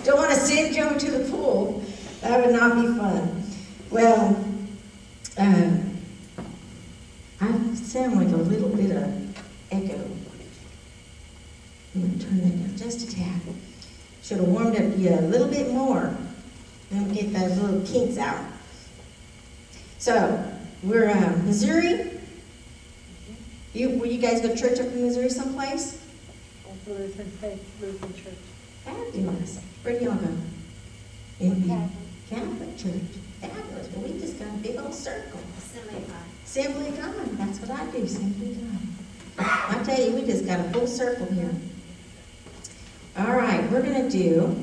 Don't want to send Joe to the pool. That would not be fun. Well, I sound like a little bit of echo. I'm going to turn that down just a tad. Should have warmed up you a little bit more. Then get those little kinks out. So, we're Missouri. Will you guys go to church up in Missouri someplace? Lutheran Faith, Lutheran Church. Fabulous. Where do y'all go? Catholic Church. Fabulous. Well, we just got a big old circle. Assembly of God. Assembly of God. That's what I do. Assembly of God. I tell you, we just got a full circle here. All right, we're going to do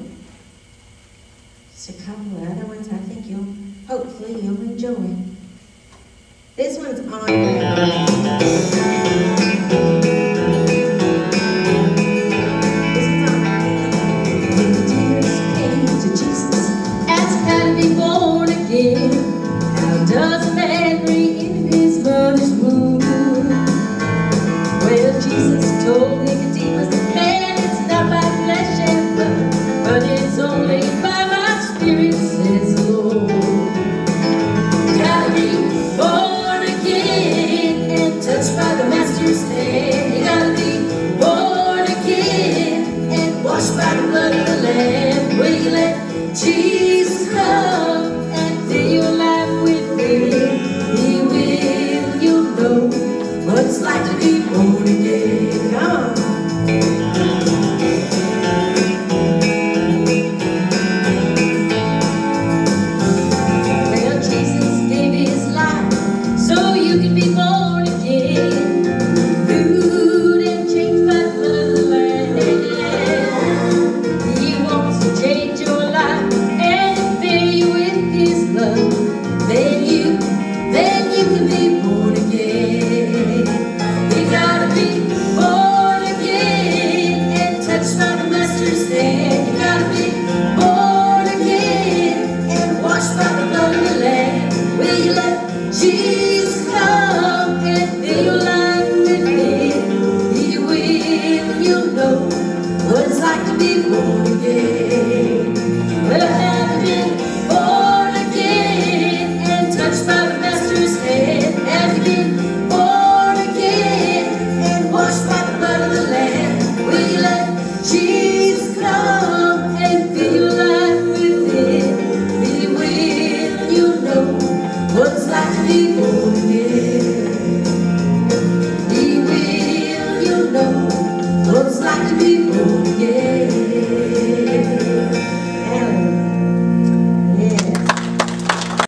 just a couple of other ones I think hopefully you'll enjoy. This one's on. What it's like to be born.